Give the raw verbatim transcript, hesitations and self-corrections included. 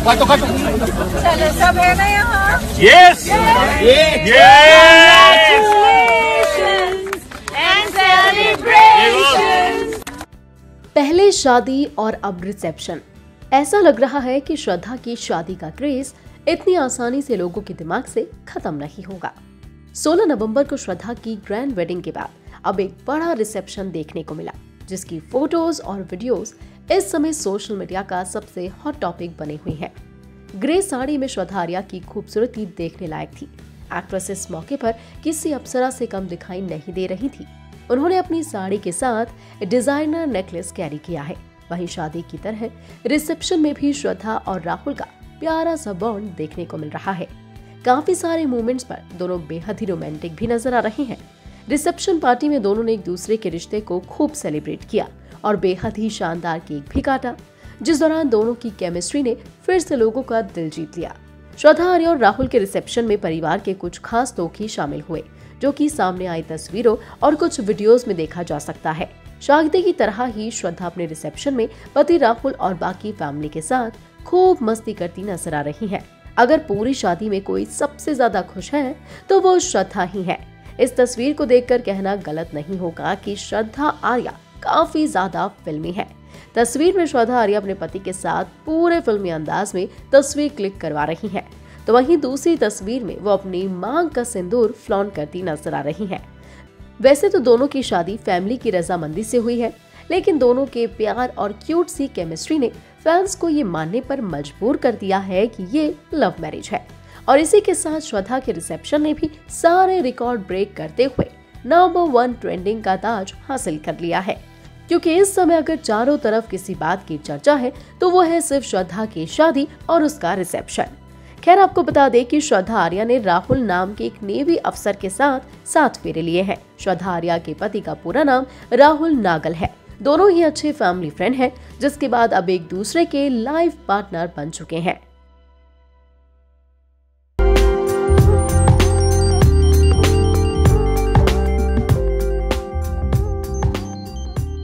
काटो काटो। चलो सब है ना यहाँ? यस पहले शादी और अब रिसेप्शन। ऐसा लग रहा है कि श्रद्धा की शादी का क्रेज इतनी आसानी से लोगों के दिमाग से खत्म नहीं होगा। सोलह नवंबर को श्रद्धा की ग्रैंड वेडिंग के बाद अब एक बड़ा रिसेप्शन देखने को मिला, जिसकी फोटोज और वीडियोस इस समय सोशल मीडिया का सबसे हॉट टॉपिक बने हुए हैं। ग्रे साड़ी में श्रद्धा आर्या की खूबसूरती देखने लायक थी। एक्ट्रेस इस मौके पर किसी अप्सरा से कम दिखाई नहीं दे रही थी। उन्होंने अपनी साड़ी के साथ डिजाइनर नेकलेस कैरी किया है। वहीं शादी की तरह रिसेप्शन में भी श्रद्धा और राहुल का प्यारा सा बॉन्ड देखने को मिल रहा है। काफी सारे मोमेंट्स पर दोनों बेहद ही रोमांटिक भी नजर आ रहे हैं। रिसेप्शन पार्टी में दोनों ने एक दूसरे के रिश्ते को खूब सेलिब्रेट किया और बेहद ही शानदार केक भी काटा, जिस दौरान दोनों की केमिस्ट्री ने फिर से लोगों का दिल जीत लिया। श्रद्धा आर्या और राहुल के रिसेप्शन में परिवार के कुछ खास लोग ही शामिल हुए, जो कि सामने आई तस्वीरों और कुछ वीडियोस में देखा जा सकता है। शादी की तरह ही श्रद्धा अपने रिसेप्शन में पति राहुल और बाकी फैमिली के साथ खूब मस्ती करती नजर आ रही है। अगर पूरी शादी में कोई सबसे ज्यादा खुश है तो वो श्रद्धा ही है। इस तस्वीर को देखकर कहना गलत नहीं होगा कि श्रद्धा आर्या काफी ज्यादा फिल्मी है। तस्वीर में श्रद्धा आर्या अपने पति के साथ पूरे फिल्मी अंदाज में तस्वीर क्लिक करवा रही है, तो वहीं दूसरी तस्वीर में वो अपनी मांग का सिंदूर फ्लॉन्ट करती नजर आ रही है। वैसे तो दोनों की शादी फैमिली की रजामंदी से हुई है, लेकिन दोनों के प्यार और क्यूट सी केमिस्ट्री ने फैंस को ये मानने पर मजबूर कर दिया है कि ये लव मैरिज है। और इसी के साथ श्रद्धा के रिसेप्शन ने भी सारे रिकॉर्ड ब्रेक करते हुए नंबर वन ट्रेंडिंग का ताज हासिल कर लिया है, क्योंकि इस समय अगर चारों तरफ किसी बात की चर्चा है तो वो है सिर्फ श्रद्धा की शादी और उसका रिसेप्शन। खैर, आपको बता दें कि श्रद्धा आर्या ने राहुल नाम के एक नेवी अफसर के साथ सात फेरे लिए हैं। श्रद्धा आर्या के पति का पूरा नाम राहुल नागल है। दोनों ही अच्छे फैमिली फ्रेंड हैं, जिसके बाद अब एक दूसरे के लाइफ पार्टनर बन चुके हैं।